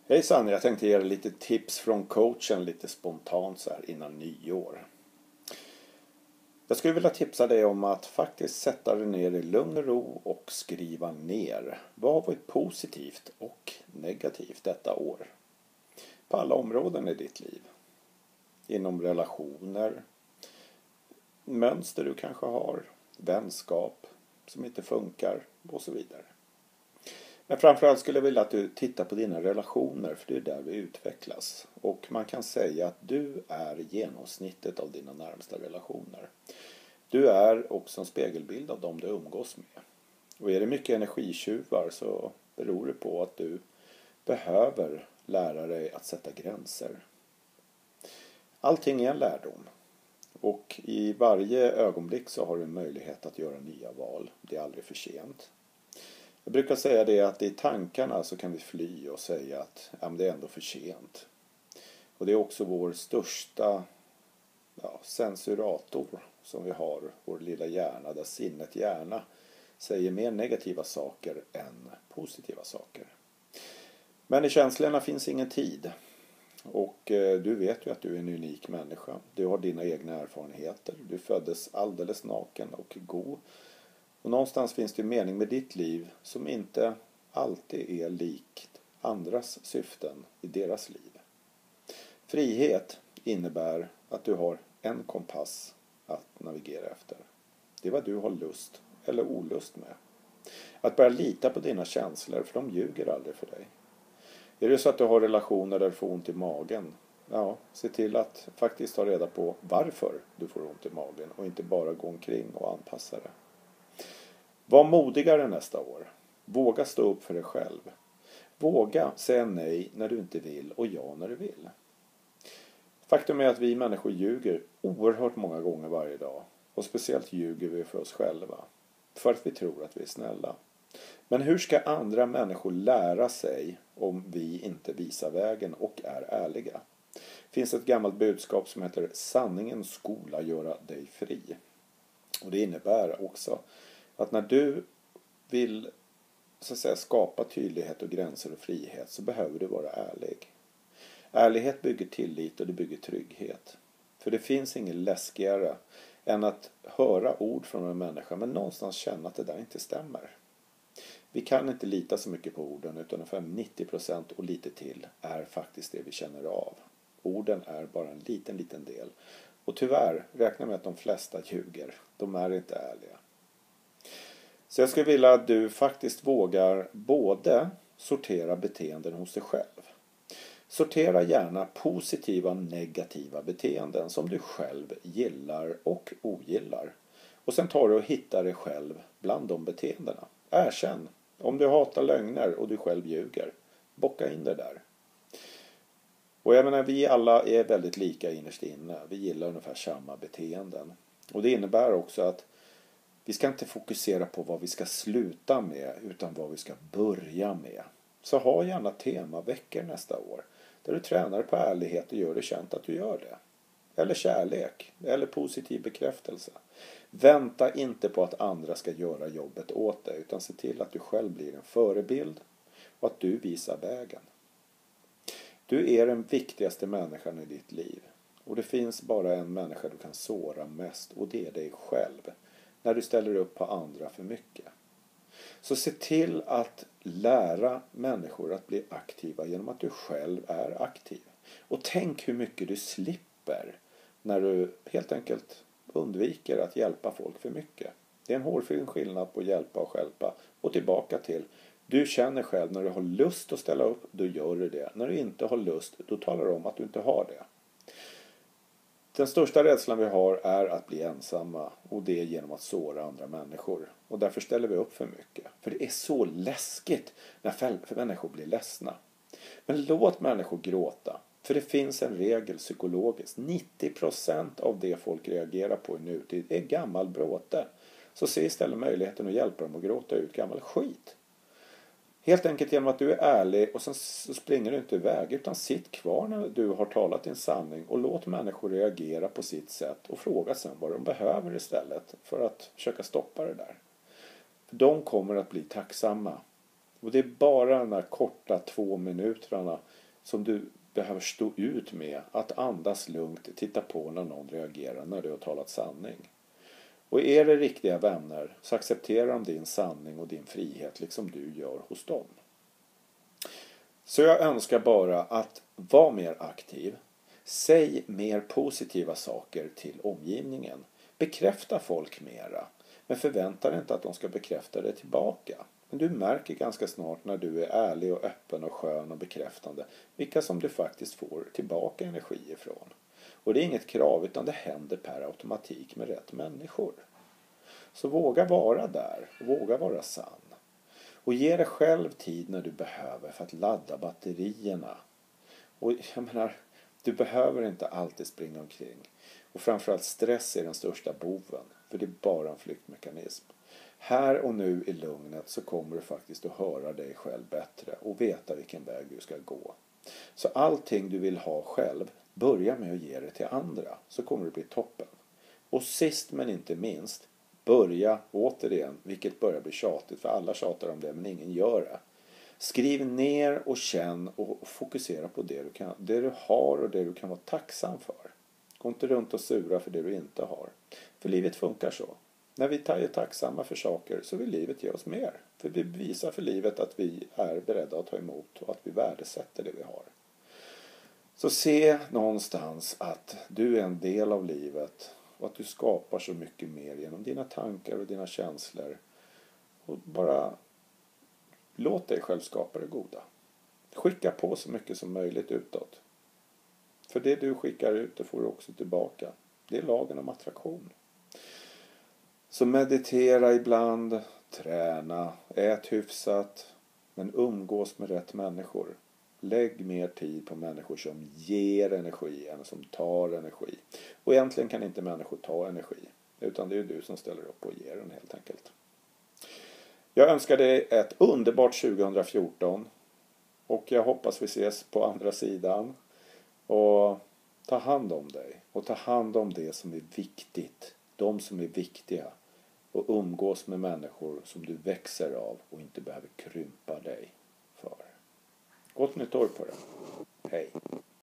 Hejsan, jag tänkte ge er lite tips från coachen lite spontant så här innan nyår. Jag skulle vilja tipsa dig om att faktiskt sätta dig ner i lugn och ro och skriva ner vad har varit positivt och negativt detta år. På alla områden i ditt liv. Inom relationer, mönster du kanske har, vänskap som inte funkar och så vidare. Men framförallt skulle jag vilja att du tittar på dina relationer, för det är där vi utvecklas. Och man kan säga att du är genomsnittet av dina närmsta relationer. Du är också en spegelbild av dem du umgås med. Och är det mycket energitjuvar så beror det på att du behöver lära dig att sätta gränser. Allting är en lärdom. Och i varje ögonblick så har du en möjlighet att göra nya val. Det är aldrig för sent. Jag brukar säga det att i tankarna så kan vi fly och säga att det är ändå för sent. Och det är också vår största censurator som vi har, vår lilla hjärna, där sinnet gärna säger mer negativa saker än positiva saker. Men i känslorna finns ingen tid. Och du vet ju att du är en unik människa. Du har dina egna erfarenheter. Du föddes alldeles naken och god. Och någonstans finns det mening med ditt liv som inte alltid är likt andras syften i deras liv. Frihet innebär att du har en kompass att navigera efter. Det är vad du har lust eller olust med. Att börja lita på dina känslor, för de ljuger aldrig för dig. Är det så att du har relationer där du får ont i magen? Se till att faktiskt ta reda på varför du får ont i magen och inte bara gå omkring och anpassa det. Var modigare nästa år. Våga stå upp för dig själv. Våga säga nej när du inte vill och ja när du vill. Faktum är att vi människor ljuger oerhört många gånger varje dag. Och speciellt ljuger vi för oss själva. För att vi tror att vi är snälla. Men hur ska andra människor lära sig om vi inte visar vägen och är ärliga? Det finns ett gammalt budskap som heter sanningens skola göra dig fri. Och det innebär också att när du vill skapa tydlighet och gränser och frihet så behöver du vara ärlig. Ärlighet bygger tillit och det bygger trygghet. För det finns inget läskigare än att höra ord från en människa men någonstans känna att det där inte stämmer. Vi kan inte lita så mycket på orden, utan ungefär 90% och lite till är faktiskt det vi känner av. Orden är bara en liten del. Och tyvärr räknar med att de flesta ljuger. De är inte ärliga. Så jag skulle vilja att du faktiskt vågar både sortera beteenden hos dig själv. Sortera gärna positiva och negativa beteenden som du själv gillar och ogillar. Och sen tar du och hittar dig själv bland de beteendena. Erkänn. Om du hatar lögner och du själv ljuger, bocka in det där. Och jag menar, vi alla är väldigt lika innerst inne. Vi gillar ungefär samma beteenden. Och det innebär också att vi ska inte fokusera på vad vi ska sluta med utan vad vi ska börja med. Så ha gärna temaveckor nästa år. Där du tränar på ärlighet och gör det känt att du gör det. Eller kärlek. Eller positiv bekräftelse. Vänta inte på att andra ska göra jobbet åt dig. Utan se till att du själv blir en förebild. Och att du visar vägen. Du är den viktigaste människan i ditt liv. Och det finns bara en människa du kan såra mest. Och det är dig själv. När du ställer upp på andra för mycket. Så se till att lära människor att bli aktiva genom att du själv är aktiv. Och tänk hur mycket du slipper när du helt enkelt undviker att hjälpa folk för mycket. Det är en hårfin skillnad på hjälpa och stjälpa. Och tillbaka till, du känner själv när du har lust att ställa upp, då gör du det. När du inte har lust, då talar du om att du inte har det. Den största rädslan vi har är att bli ensamma, och det är genom att såra andra människor. Och därför ställer vi upp för mycket. För det är så läskigt när människor blir ledsna. Men låt människor gråta. För det finns en regel psykologiskt. 90% av det folk reagerar på i nutid är gammal bråte. Så se istället möjligheten att hjälpa dem att gråta ut gammal skit. Helt enkelt genom att du är ärlig och sen springer du inte iväg, utan sitt kvar när du har talat din sanning och låt människor reagera på sitt sätt och fråga sen vad de behöver istället för att försöka stoppa det där. För de kommer att bli tacksamma Och det är bara de här korta 2 minuterna som du behöver stå ut med att andas lugnt, titta på när någon reagerar när du har talat sanning. Och är det riktiga vänner så accepterar de din sanning och din frihet liksom du gör hos dem. Så jag önskar bara att vara mer aktiv. Säg mer positiva saker till omgivningen. Bekräfta folk mera. Men förvänta dig inte att de ska bekräfta det tillbaka. Men du märker ganska snart när du är ärlig och öppen och skön och bekräftande vilka som du faktiskt får tillbaka energi ifrån. Och det är inget krav utan det händer per automatik med rätt människor. Så våga vara där. Våga vara sann. Och ge dig själv tid när du behöver för att ladda batterierna. Och jag menar, du behöver inte alltid springa omkring. Och framförallt stress är den största boven. För det är bara en flyktmekanism. Här och nu i lugnet så kommer du faktiskt att höra dig själv bättre. Och veta vilken väg du ska gå. Så allting du vill ha själv, börja med att ge det till andra. Så kommer det bli toppen. Och sist men inte minst, börja återigen, vilket börjar bli tjatigt för alla tjatar om det men ingen gör det. Skriv ner och känn och fokusera på det du har och det du kan vara tacksam för. Gå inte runt och sura för det du inte har. För livet funkar så. När vi är tacksamma för saker så vill livet ge oss mer. För vi visar för livet att vi är beredda att ta emot och att vi värdesätter det vi har. Så se någonstans att du är en del av livet och att du skapar så mycket mer genom dina tankar och dina känslor. Och bara låt dig själv skapa det goda. Skicka på så mycket som möjligt utåt. För det du skickar ut det får du också tillbaka. Det är lagen om attraktion. Så meditera ibland, träna, ät hyfsat, men umgås med rätt människor. Lägg mer tid på människor som ger energi än som tar energi. Och egentligen kan inte människor ta energi, utan det är du som ställer upp och ger den helt enkelt. Jag önskar dig ett underbart 2014 och jag hoppas vi ses på andra sidan. Och ta hand om dig och ta hand om det som är viktigt, de som är viktiga. Och umgås med människor som du växer av och inte behöver krympa dig för. Gott nytt år på det. Hej.